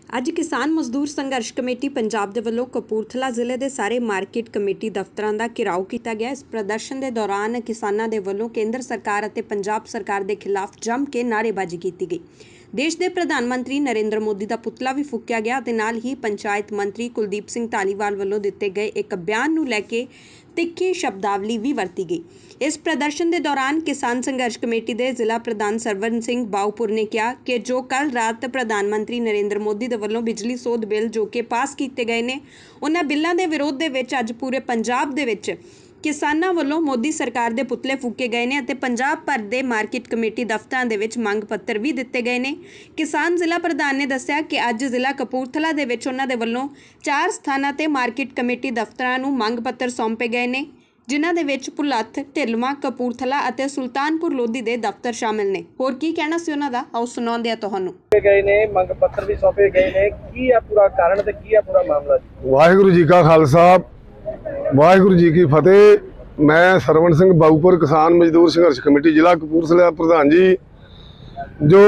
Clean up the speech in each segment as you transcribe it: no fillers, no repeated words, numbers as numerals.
ਅੱਜ ਕਿਸਾਨ ਮਜ਼ਦੂਰ ਸੰਘਰਸ਼ ਕਮੇਟੀ ਪੰਜਾਬ ਦੇ ਵੱਲੋਂ ਕਪੂਰਥਲਾ ਜ਼ਿਲ੍ਹੇ ਦੇ ਸਾਰੇ ਮਾਰਕੀਟ ਕਮੇਟੀ ਦਫ਼ਤਰਾਂ ਦਾ ਘਿਰਾਓ ਕੀਤਾ ਗਿਆ। ਇਸ ਪ੍ਰਦਰਸ਼ਨ ਦੇ ਦੌਰਾਨ ਕਿਸਾਨਾਂ ਦੇ ਵੱਲੋਂ ਕੇਂਦਰ ਸਰਕਾਰ ਅਤੇ ਪੰਜਾਬ ਸਰਕਾਰ ਦੇ ਖਿਲਾਫ ਜੰਮ ਕੇ ਨਾਅਰੇਬਾਜ਼ੀ ਕੀਤੀ ਗਈ। देश के प्रधानमंत्री नरेंद्र मोदी का पुतला भी फूकिया गया ते नाल ही पंचायत मंत्री कुलदीप सिंह धालीवाल वालों दिते गए एक बयान नूं लैके तिखी शब्दावली भी वरती गई। इस प्रदर्शन के दौरान किसान संघर्ष कमेटी के जिला प्रधान सरवण सिंह बाऊपुर ने कहा कि जो कल रात प्रधानमंत्री नरेंद्र मोदी के वलों बिजली सोध बिल जो कि पास किए गए ने, उन्हां बिलों के विरोध दे विच अज पूरे पंजाब दे विच किसानां वल्लों मोदी सरकार दे पुतले फूके गए ने ते पंजाब भर दे मार्केट कमेटी दफ्तरां दे विच मंग पत्र भी दिते गए ने। किसान जिला प्रधान ने दस्सिया कि अज जिला कपूरथला दे विच उन्हां दे वल्लों 4 स्थानां ते मार्केट कमेटी दफ्तरां नूं मंग पत्र सौंपे गए ने, जिन्हां दे विच भुलत्थ, ढिलवां, कपूरथला अते सुल्तानपुर लोधी दे दफ्तर शामिल ने। होर की कहना सी उन्हां दा, आओ सुणाउंदे आ तुहानूं। गए ने मंग पत्र भी सौंपे गए ने, की है पूरा कारण ते की है पूरा मामला? वाहिगुरू जी का खालसा वाहिगुरू जी की फतेह। मैं सरवण सिंह बाऊपुर किसान मजदूर संघर्ष कमेटी जिला कपूरथला प्रधान जी। जो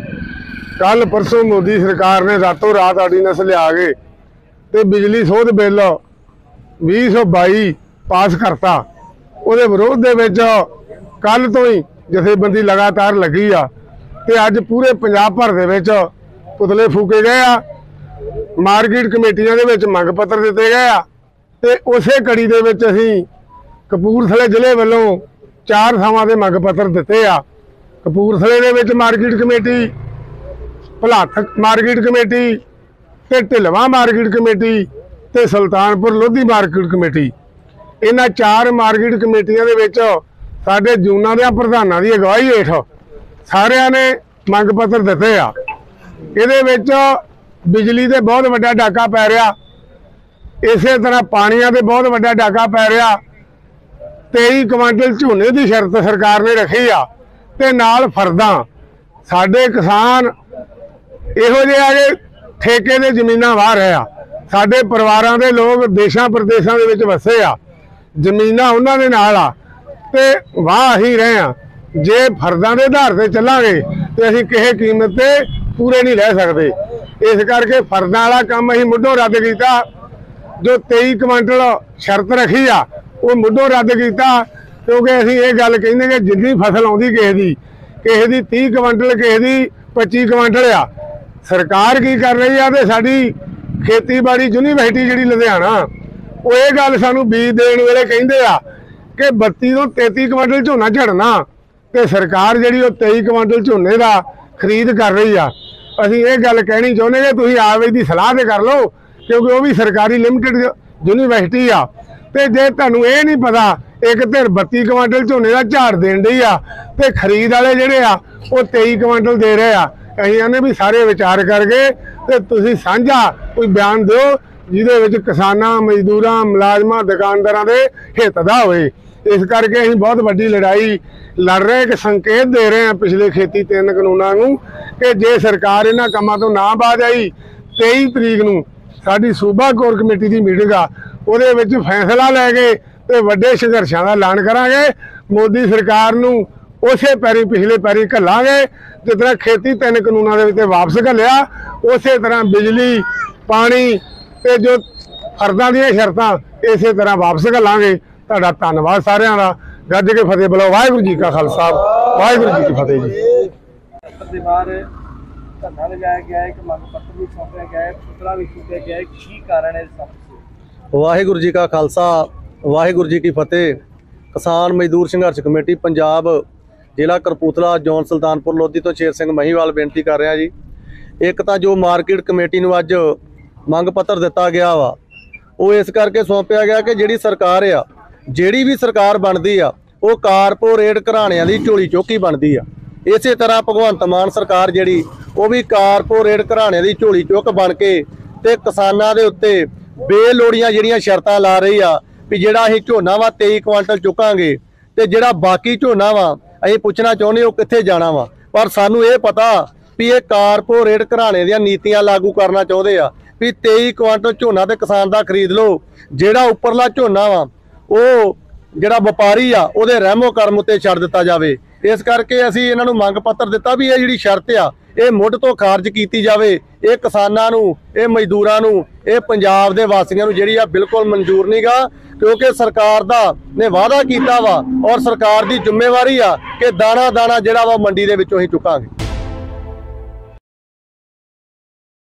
कल परसों मोदी सरकार ने रातों रात आर्डीनेंस लिया के ते बिजली सोध बिल 2022 पास करता, उहदे विरोध दे विच कल तो ही जथेबंदी लगातार लगी आ ते अज पूरे पंजाब भर दे विच पुतले फूके गए आ। मार्केट कमेटियां दे विच मंग पत्र दिते गए आ ते उसे कड़ी दे विच असीं कपूरथले जिले वालों 4 थावां ते मंग पत्र दिते आ। कपूरथले दे विच market committee, Bhulath market committee ते ढिलवां मार्केट कमेटी ते सुल्तानपुर लोधी मार्केट कमेटी, इन्हां 4 मार्केट कमेटियां दे विच साडे जूनां दे प्रधानां दी अगवाई हेठ सारियां ने मंग पत्र दिते आ। इहदे विच बिजली दे बहुत वड्डा डाका पै रिहा, इसे तरह पानियां दे बहुत वड्डा डाका पै रिहा। 23 क्विंटल झोने की शर्त सरकार ने रखी आ ते नाल फरदां साडे किसान इहो जिहे आ कि ठेके दे जमीनां वाह रहे आ। साडे परिवारां दे लोग देशां प्रदेशां दे विच वसे आ, जमीनां उन्हां दे नाल आ ते वाह ही रहे आ। जे फरदां दे आधार ते चलांगे ते असीं किसी कीमत ते पूरे नहीं रह सकदे। इस करके फरदां वाला काम असीं मुੱਢੋਂ रद्द कीता। जो 23 क्विंटल शर्त रखी आ वो मुੱਢੋਂ रद्द किया, क्योंकि असीं ये गल कहंदे कि जिन्नी फसल आउंदी किसी दी 30 क्विंटल, किसी दी 25 क्विंटल आ। सरकार की कर रही है ते साडी खेतीबाड़ी यूनीवर्सिटी जिहड़ी लुधियाना वो ये गल सानूं बीज देण वेले कहंदे आ कि 32 ਤੋਂ 33 क्विंटल झोना झड़ना ते सरकार जिहड़ी वो 23 क्विंटल झोने दा खरीद कर रही आ। असीं ये गल कहनी चाहुंदे कि तुसीं आप इसदी सलाह ते कर लो, क्योंकि वो भी सरकारी लिमिटेड यूनीवर्सिटी आ ते जे तुहानूं ये नहीं पता एक धिर 32 क्विंटल झोने का झाड़ देण डई आ ते खरीद वाले जिहड़े आ वो 23 क्विंटल दे रहे आ। असीं आने भी सारे विचार करके ते तुसीं साझा कोई बयान दिओ जिहदे विच किसानां, मजदूरां, मुलाजमां, दुकानदारां दे हित दा होवे। इस करके असीं बहुत वड्डी लड़ाई लड़ रहे कि संकेत दे रहे हैं पिछले खेती 3 कानूनां नूं कि जे सरकार इन्हां कामां तों ना बाज आई 23 तरीक नूं साडी सूबा कोर कमेटी की मीटिंग आ, ਉਹਦੇ ਵਿੱਚ फैसला लैके ते वड्डे संघर्षां दा ऐलान करांगे। मोदी सरकार नूं उसे पैरी पिछले पैरी घल्लांगे, जिस तरह खेती 3 कानूनां दे विच वापस घल्लिया उसे तरह बिजली, पानी ते जो फर्दां दीयां शर्तां इसे तरह वापस घल्लांगे। तुहाडा धन्नवाद सारिआं दा। गज के फतेह बोलो। वाहिगुरू जी का खालसा वाहिगुरू जी की फतेह जी। धरना लगाया गया है, मंग पत्र भी सौंपा गया है, पुतला भी फूका गया है, की कारण है? वाहिगुरू जी का खालसा वाहिगुरू जी की फतेह। किसान मजदूर संघर्ष कमेटी पंजाब जिला कपूरथला जोन सुल्तानपुर लोधी तो शेर सिंह महीवाल बेनती कर रहा जी। एक तो जो मार्केट कमेटी नूं अज मंग पत्र दिता गया वा वो इस करके सौंपिया गया कि जिहड़ी सरकार आ, जिहड़ी भी सरकार बनती आ वो कारपोरेट घराणिਆਂ ਦੀ ਝੋਲੀ ਚੋਕੀ बनती आ। इसे तरह भगवंत मान सरकार जिहड़ी वो भी कारपोरेट घराणिਆਂ ਦੀ ਝੋਲੀ चुक बन के ते किसानां दे उत्ते बेलोड़ियां जिहड़ियां शर्तां ला रही आ भी जिहड़ा असीं झोना वा 23 क्विंटल चुकांगे ते जिहड़ा बाकी झोना वा असीं पुछना चाहुंदे वो कित्थे जाना वा। पर सानूं ये पता भी ये कारपोरेट घराणे दीयां नीतियां लागू करना चाहुंदे आ भी 23 क्विंटल झोना ते किसान दा खरीद लो, जिहड़ा उपरला झोना वा वो जिहड़ा व्यापारी आ उहदे रहमो करम उत्ते छड्ड दित्ता जावे। इस करके असीं इन्हां नूं मंग पत्र दिता भी ये जिहड़ी शर्त आ ये मुੱਢ ਤੋਂ खारज की जाए। ये किसानां नूं, ये मजदूरां नूं, ये पंजाब दे वासियां नूं जिहड़ी आ बिल्कुल मंजूर नहीं गा, क्योंकि सरकार दा ने वादा कीता वा और सरकार दी जिम्मेवारी आ कि दाना दाना जिहड़ा वा मंडी दे विचों ही चुकांगे।